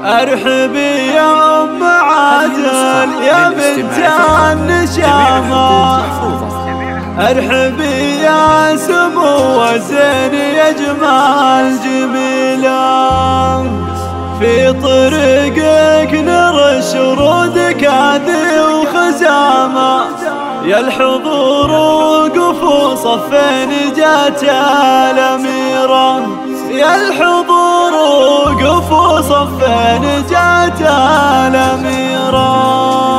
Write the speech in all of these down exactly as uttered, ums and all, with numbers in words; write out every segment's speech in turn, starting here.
ارحبي يا ام عادل يا بنت النشامة، ارحبي يا سمو وزين يا جمال جميلة، في طريقك نرش ورودك هذي وخزامة، يا الحضور وقفوا صفين جات الأميرة، يا الحضور وقفوا صفين جات الأميرة.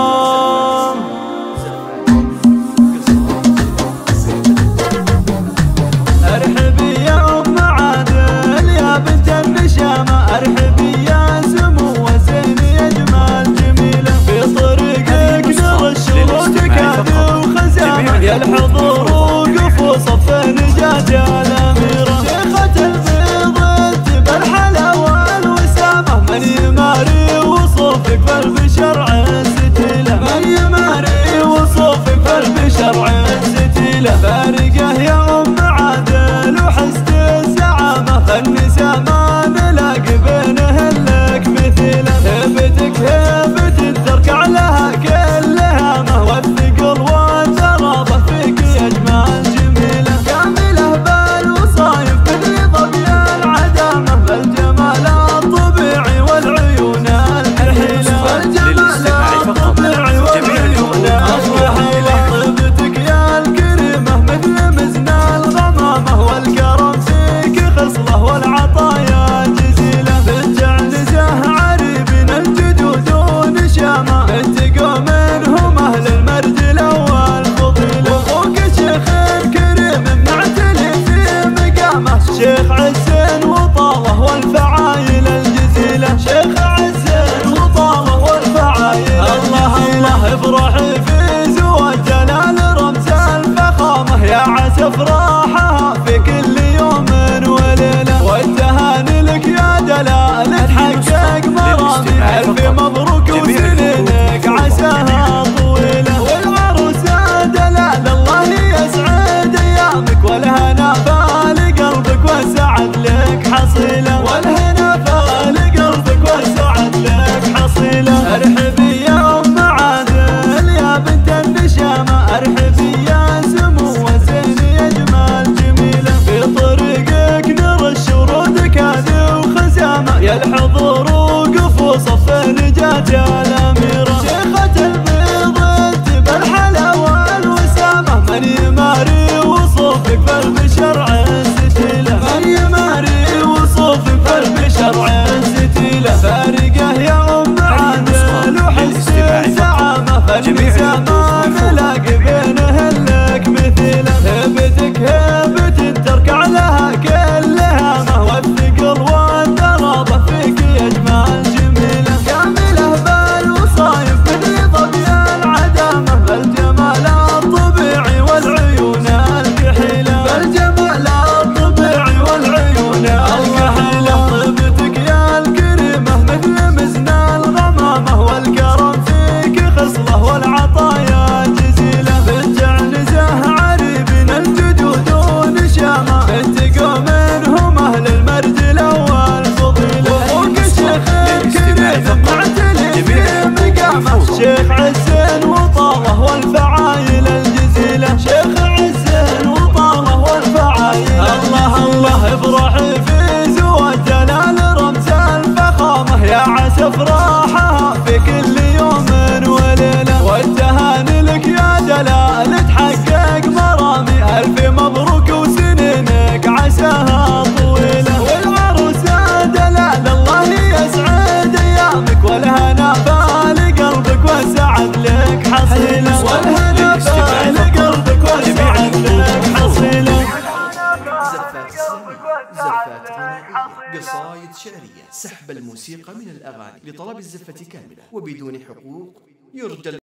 ارحبي يا ام عادل يا بنت النشامة، ارحبي يا سمو وزين يا جمال جميلة، في طريقك نرش ورودك هذي وخزامة، يا الحضور وقفوا صفين جات الأميرة، شيخة البيض انت بالحلاوة والوسامة، من يماري وصوفك بالبشر عزتيله، من يماري وصوفك بالبشر عزتيله، فارقه يا ام عادل وحسن الزعامة، فالنساء ما نلاقي بينه لك مثيله، هيبتك هيبة تركع لها كل هامة، والثقل والترابة فيك يا جمال جميلة، كاملة بالوصايف بالرضا بالعدامة، بالجمال الطبيعي والعيون الكحيلة، بالجمال الطبيعي والعيون الكحيلة، طيبتك يا الكريمة مثل مزن الغمامة، والكرم فيك خصلة والعطايا جزيلة، بالجعنزة عريبين الجدود ونشامة، انتقوا منهم اهل المرجلة والفضيلة، وفوق شيخ كريم معتلي في مقامه، شيخ عز وطاله والفعايل الجزيلة، شيخ عز وطاله والفعايل، الله الله افرحي في زواج جلال رمز الفخامة، يا عسى افراحها في كل يوم وليلة، والتهاني لك يا دلال تحقق مرامي، الف مبروك وسنينك عساها طويلة، والعروسة دلال الله يسعد ايامك، والهنا فال قلبك والسعد لك حصيلة، والهنا فال قلبك والسعد لك حصيلة، ارحبي يا ام عادل يا بنت النشامة، ارحبي يا سمو وزين يا جمال جميلة، في طريقك نرش ورودك هذي وخزامة، يا الحضور وقفوا صفين جات الأميرة، شيخة البيض انت بالحلاوة والوسامة، من يماري وصوفك بالبشر عزتيله، من يماري وصوفك بالبشر عزتيله، فارقه يا ام عادل وحسن الزعامة، فالنساء ما نلاقي بينه لك مثيله، هيبتك هيبة تركع لها كل هامة، والثقل والترابة فيك يا جمال جميلة، كاملة بالوصايف بالرضا بالعدامة، بالجمال الطبيعي والعيون الكحيلة، بالجمال الطبيعي والعيون الكحيلة، طيبتك يا الكريمة مثل مزن الغمامة، والكرم فيك خصلة والعطايا جزيلة، بالجعنزة عريبين الجدود ونشامة، انتقوا منهم اهل المرجلة والفضيلة، وفوق الشيخ الكريم معتلي في مقامه، شيخ عز وطاله والفعايل الجزيلة، شيخ عز وطاله والفعايل، الله الله افرحي في زواج جلال رمز الفخامة، يا عسى افراحها في كل يوم وليلة، والتهاني لك يا دلال تحقق مرامي، الف مبروك وسنينك عساها طويلة، والعروسة دلال الله يسعد ايامك، والهنا فال قلبك والسعد لك حصيلة، والهنا فال قلبك والسعد لك حصيلة. زفات غنائية، قصايد شعرية، سحب الموسيقى من الأغاني لطلب الزفة كاملة وبدون حقوق، يرجى